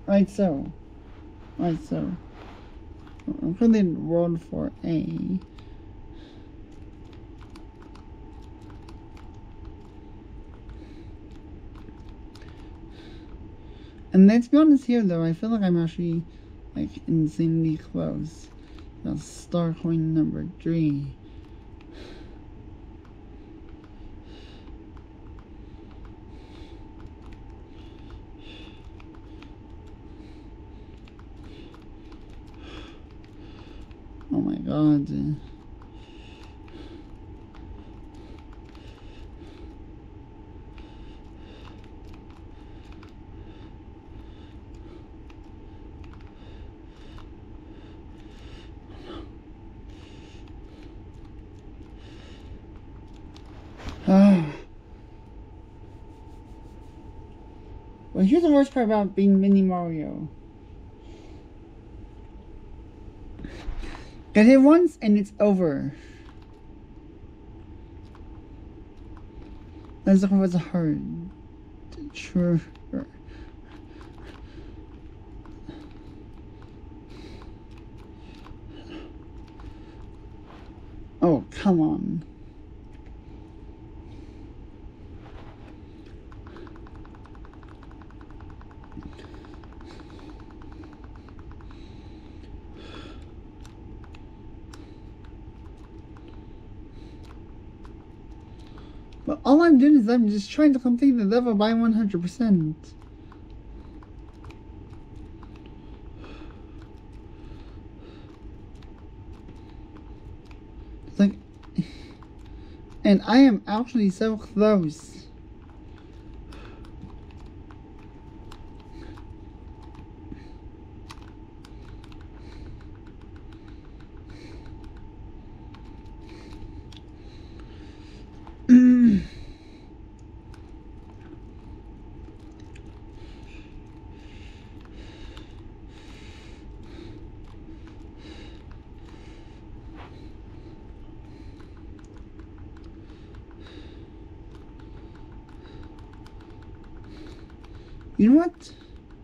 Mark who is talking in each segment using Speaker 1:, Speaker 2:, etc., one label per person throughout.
Speaker 1: Right, so. I'm putting world for A. And let's be honest here, though. I feel like I'm actually, like, insanely close. That's star coin number 3. Oh my god. Well, here's the worst part about being Mini Mario. Get hit once and it's over. Let's look what's hard. True. Oh, come on. But all I'm doing is I'm just trying to complete the level by 100%. It's like... And I am actually so close. You know what?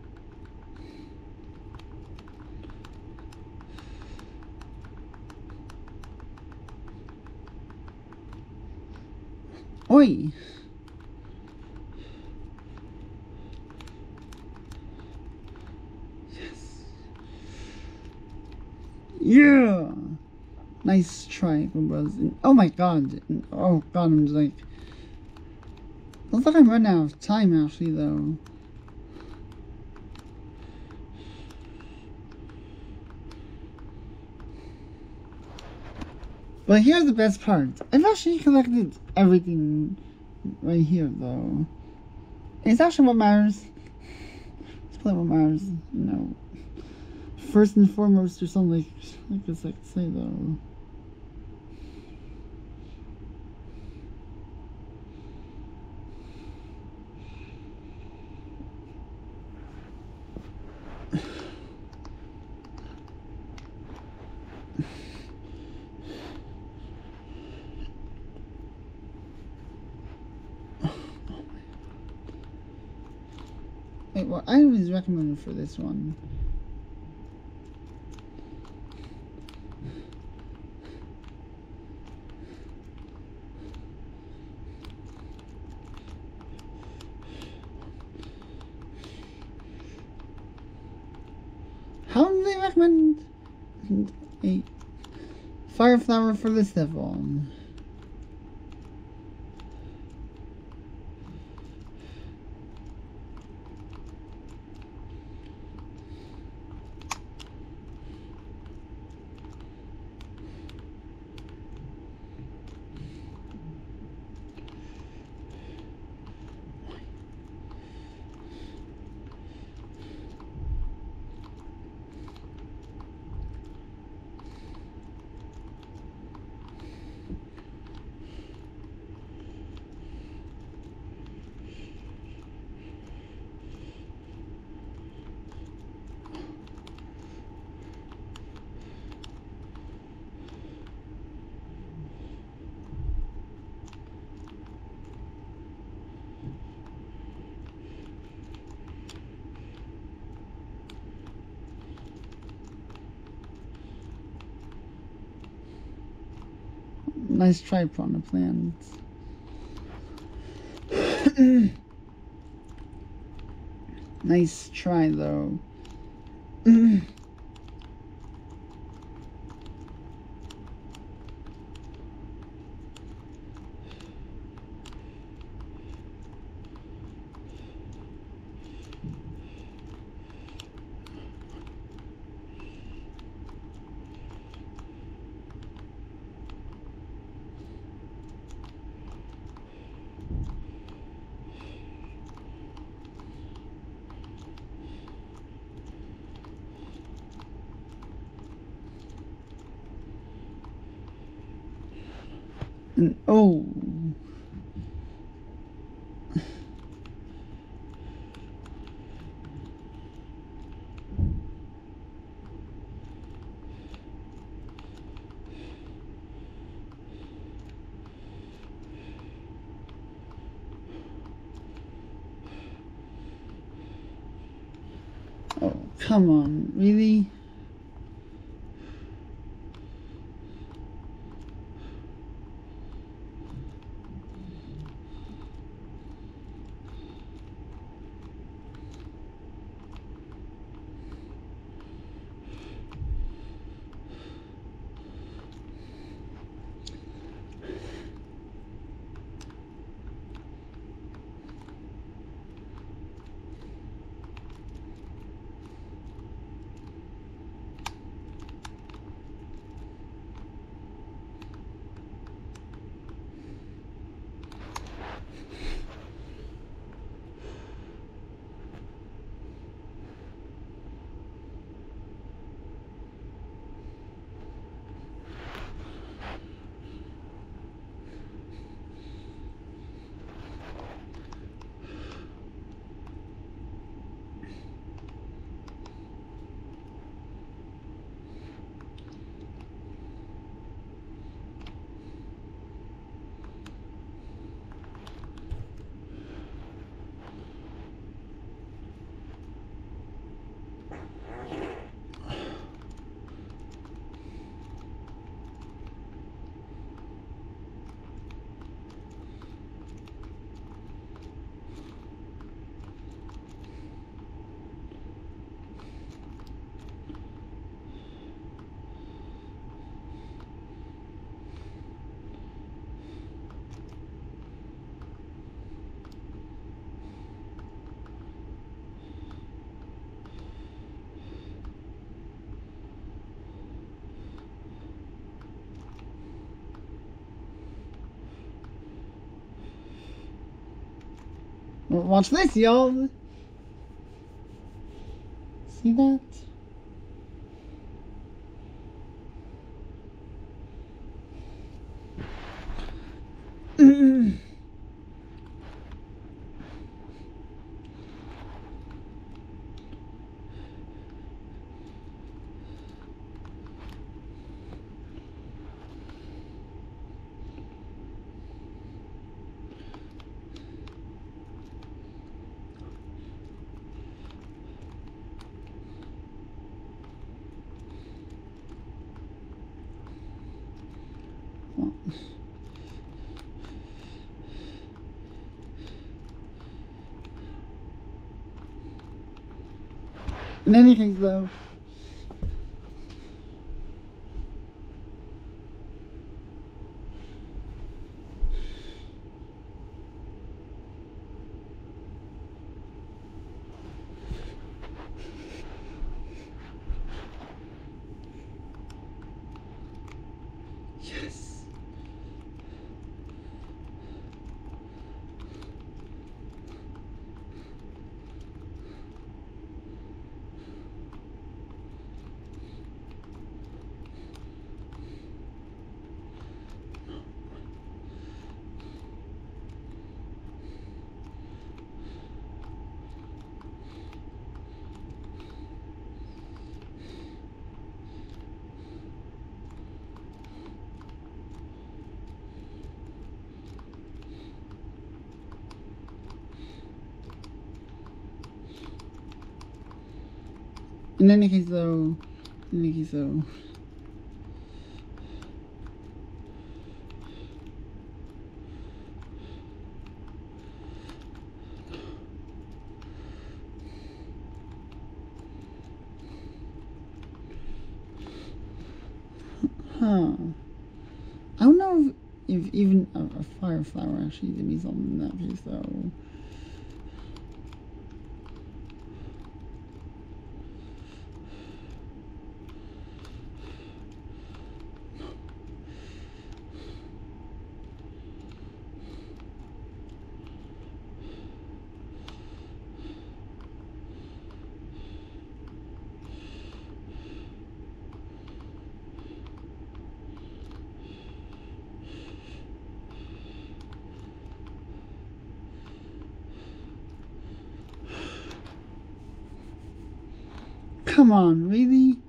Speaker 1: Oi! Yes. Yeah! Nice try, bros. Oh my god. Oh god, I'm just like... Looks like I'm running out of time actually though. But here's the best part. I've actually collected everything right here, though. It's actually what matters. It's probably what matters, you know. First and foremost, or something like this I could say, though. Wait, what item is recommended for this one? How do they recommend a fire flower for this level? nice tripod to plant. Nice try though. Oh. Oh, come on, really? Watch this, y'all. See that? In any case, though, yes. In any case, though, Huh. I don't know if even a fire flower actually did me something in that case, though. Come on, really?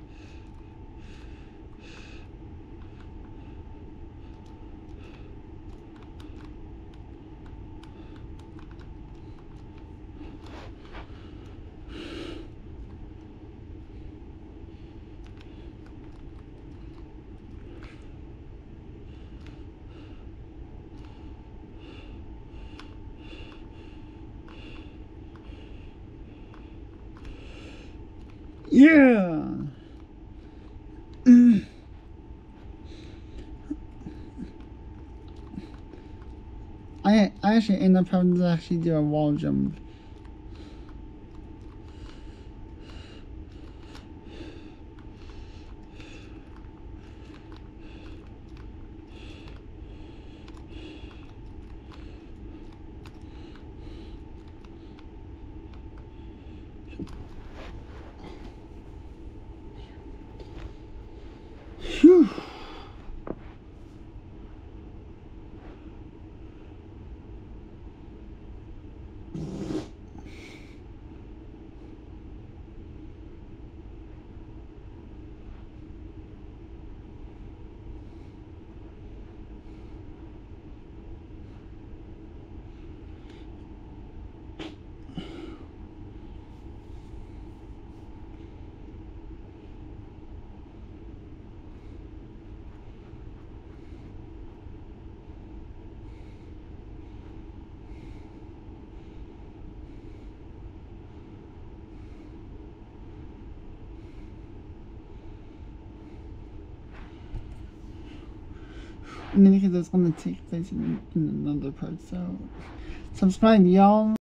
Speaker 1: Yeah. I actually end up having to actually do a wall jump. Phew. And then because it's going to take place in another part, so subscribe, y'all.